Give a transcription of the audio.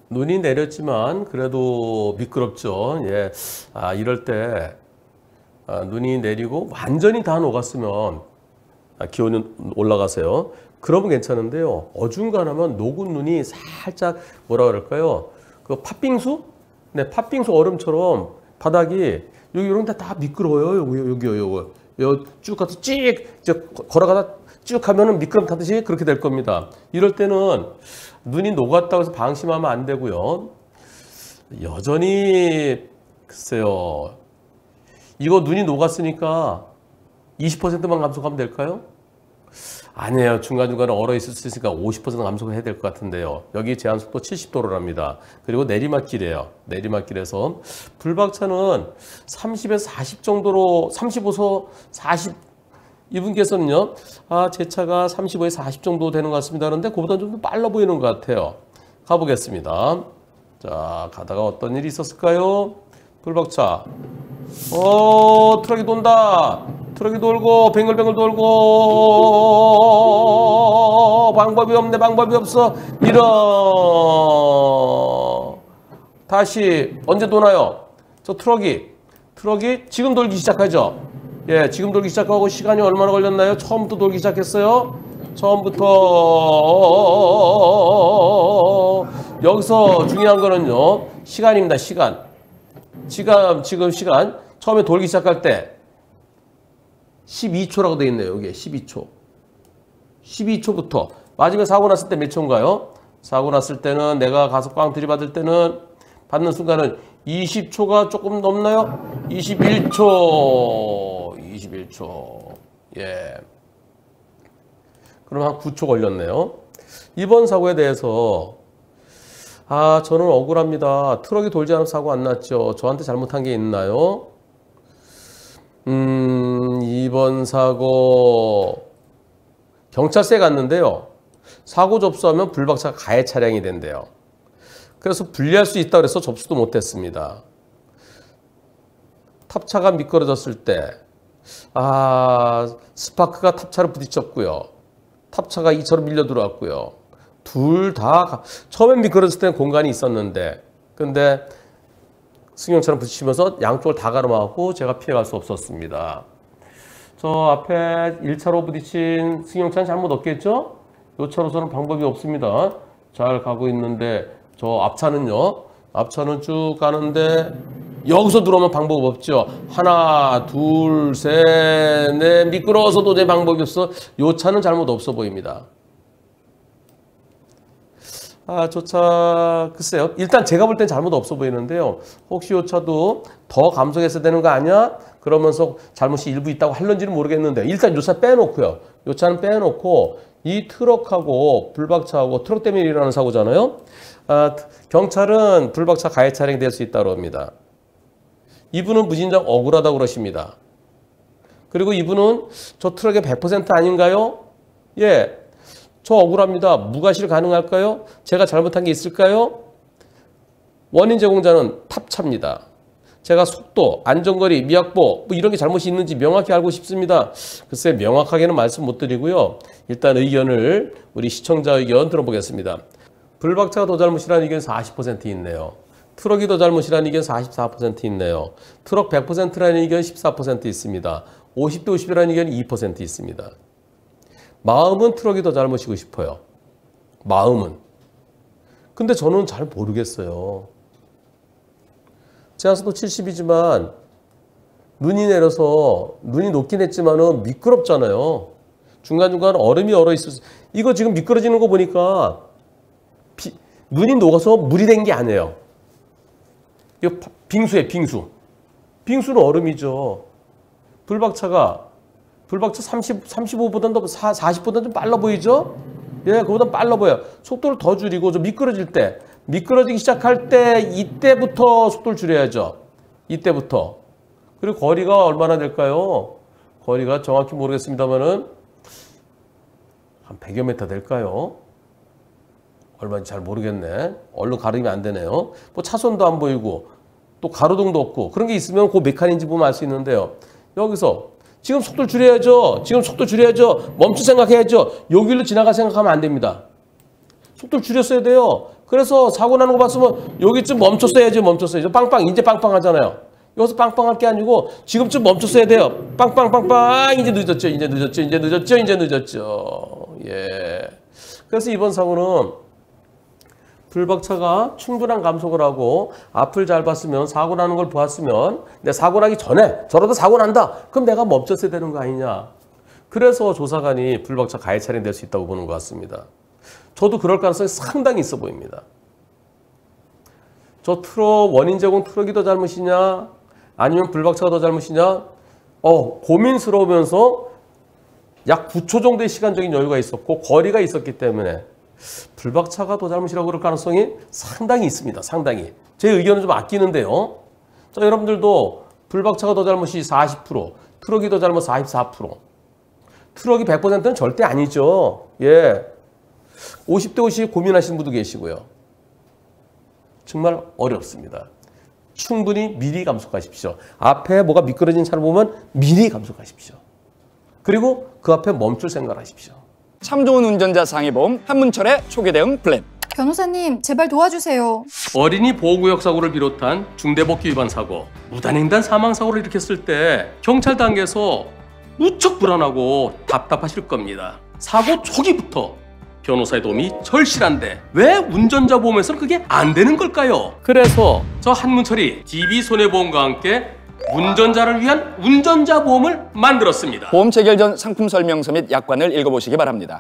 눈이 내렸지만 그래도 미끄럽죠. 예. 이럴 때 눈이 내리고 완전히 다 녹았으면 기온이 올라가세요. 그러면 괜찮은데요. 어중간하면 녹은 눈이 살짝 뭐라 그럴까요? 그 팥빙수? 네, 팥빙수 얼음처럼 바닥이 여기 이런 데 다 미끄러워요. 여기 쭉 가서 걸어가다 쭉 하면은 미끄럼 타듯이 그렇게 될 겁니다. 이럴 때는 눈이 녹았다고 해서 방심하면 안 되고요. 여전히 글쎄요. 이거 눈이 녹았으니까 20%만 감속하면 될까요? 아니에요. 중간중간에 얼어 있을 수 있으니까 50% 감속을 해야 될 것 같은데요. 여기 제한속도 70도로랍니다. 그리고 내리막길이에요. 내리막길에서 불박차는 30에서 40 정도로 35서 40 이분께서는요. 제 차가 35에서 40 정도 되는 것 같습니다. 그런데 그보다 좀 더 빨라 보이는 것 같아요. 가보겠습니다. 자, 가다가 어떤 일이 있었을까요? 불박차. 트럭이 돈다. 트럭이 돌고 뱅글뱅글 돌고 방법이 없네. 방법이 없어. 이런. 다시 언제 도나요? 저 트럭이 지금 돌기 시작하죠. 예, 지금 돌기 시작하고 시간이 얼마나 걸렸나요? 처음부터 돌기 시작했어요. 처음부터 여기서 중요한 거는요. 시간입니다. 시간. 지금 시간. 처음에 돌기 시작할 때 12초라고 되어 있네요. 여기에 12초. 12초부터 마지막에 사고 났을 때 몇 초인가요? 사고 났을 때는 내가 가서 꽝 들이받을 때는 받는 순간은 20초가 조금 넘나요? 21초. 예. 그럼 한 9초 걸렸네요. 이번 사고에 대해서 저는 억울합니다. 트럭이 돌지 않으면 사고 안 났죠. 저한테 잘못한 게 있나요? 이번 사고 경찰서에 갔는데요. 사고 접수하면 불박차가 가해 차량이 된대요. 그래서 분리할 수 있다고 해서 접수도 못했습니다. 탑차가 미끄러졌을 때 스파크가 탑차를 부딪혔고요. 탑차가 이처럼 밀려 들어왔고요. 둘 다 처음엔 미끄러졌을 때는 공간이 있었는데 근데 승용차랑 부딪히면서 양쪽을 다 가로막고 제가 피해갈 수 없었습니다. 저 앞에 1차로 부딪힌 승용차는 잘못 없겠죠? 이 차로서는 방법이 없습니다. 잘 가고 있는데 저 앞차는 쭉 가는데 여기서 들어오면 방법 없죠. 하나, 둘, 셋, 넷 미끄러워서 도저히 방법이 없어. 이 차는 잘못 없어 보입니다. 저 차 글쎄요. 일단 제가 볼 땐 잘못 없어 보이는데요. 혹시 이 차도 더 감속했어야 되는 거 아니야? 그러면서 잘못이 일부 있다고 할런지는 모르겠는데 일단 이 차 빼놓고요. 이 차는 빼놓고 이 트럭하고 불박차하고 트럭 때문에 일어나는 사고잖아요. 경찰은 불박차 가해 차량이 될 수 있다고 합니다. 이분은 무진장 억울하다고 그러십니다. 그리고 이분은 저 트럭의 100% 아닌가요? 예. 저 억울합니다. 무과실 가능할까요? 제가 잘못한 게 있을까요? 원인 제공자는 탑차입니다. 제가 속도, 안전거리, 미확보 이런 게 잘못이 있는지 명확히 알고 싶습니다. 글쎄 명확하게는 말씀 못 드리고요. 일단 의견을 우리 시청자 의견 들어보겠습니다. 불박차가 더 잘못이라는 의견 40% 있네요. 트럭이 더 잘못이라는 의견 44% 있네요. 트럭 100%라는 의견 14% 있습니다. 50대 50이라는 의견 2% 있습니다. 마음은 트럭이 더 잘못이고 싶어요. 마음은. 근데 저는 잘 모르겠어요. 제한속도 70이지만 눈이 내려서 눈이 녹긴 했지만은 미끄럽잖아요. 중간중간 얼음이 얼어 있어서 이거 지금 미끄러지는 거 보니까 눈이 녹아서 물이 된 게 아니에요. 이거 빙수예요, 빙수. 빙수는 얼음이죠. 불박차 35보다는 더 40보다는 좀 빨라 보이죠? 예, 그보다 빨라 보여요. 속도를 더 줄이고 좀 미끄러지기 시작할 때 이때부터 속도를 줄여야죠. 이때부터. 그리고 거리가 얼마나 될까요? 거리가 정확히 모르겠습니다만은 한 100여 미터 될까요? 얼마인지 잘 모르겠네. 얼른 가름이 안 되네요. 뭐 차선도 안 보이고 또 가로등도 없고 그런 게 있으면 그 몇 칸인지 보면 알 수 있는데요. 여기서 지금 속도를 줄여야죠. 멈출 생각해야죠. 여기로 지나갈 생각하면 안 됩니다. 속도를 줄였어야 돼요. 그래서 사고 나는 거 봤으면 여기쯤 멈췄어야지. 빵빵 이제 빵빵하잖아요. 여기서 빵빵할 게 아니고 지금쯤 멈췄어야 돼요. 빵빵빵빵 이제 늦었죠. 예. 그래서 이번 사고는 불박차가 충분한 감속을 하고 앞을 잘 봤으면 사고 나는 걸 보았으면 내 사고 나기 전에 저러다 사고 난다. 그럼 내가 멈췄어야 되는 거 아니냐. 그래서 조사관이 불박차 가해 차량이 될 수 있다고 보는 것 같습니다. 저도 그럴 가능성이 상당히 있어 보입니다. 저 트럭 원인 제공 트럭이 더 잘못이냐 아니면 불박차가 더 잘못이냐 고민스러우면서 약 9초 정도의 시간적인 여유가 있었고 거리가 있었기 때문에 불박차가 더 잘못이라고 그럴 가능성이 상당히 있습니다. 상당히. 제 의견은 좀 아끼는데요. 자, 여러분들도 불박차가 더 잘못이 40%, 트럭이 더 잘못 44%. 트럭이 100%는 절대 아니죠. 예. 50대 50 고민하시는 분도 계시고요. 정말 어렵습니다. 충분히 미리 감속하십시오. 앞에 뭐가 미끄러진 차를 보면 미리 감속하십시오. 그리고 그 앞에 멈출 생각을 하십시오. 참 좋은 운전자 상해보험 한문철의 초기 대응 플랜. 변호사님, 제발 도와주세요. 어린이 보호구역 사고를 비롯한 중대법규 위반 사고, 무단횡단 사망 사고를 일으켰을 때 경찰 단계에서 무척 불안하고 답답하실 겁니다. 사고 초기부터 변호사의 도움이 절실한데 왜 운전자 보험에서는 그게 안 되는 걸까요? 그래서 저 한문철이 DB손해보험과 함께 운전자를 위한 운전자 보험을 만들었습니다. 보험 체결 전 상품 설명서 및 약관을 읽어보시기 바랍니다.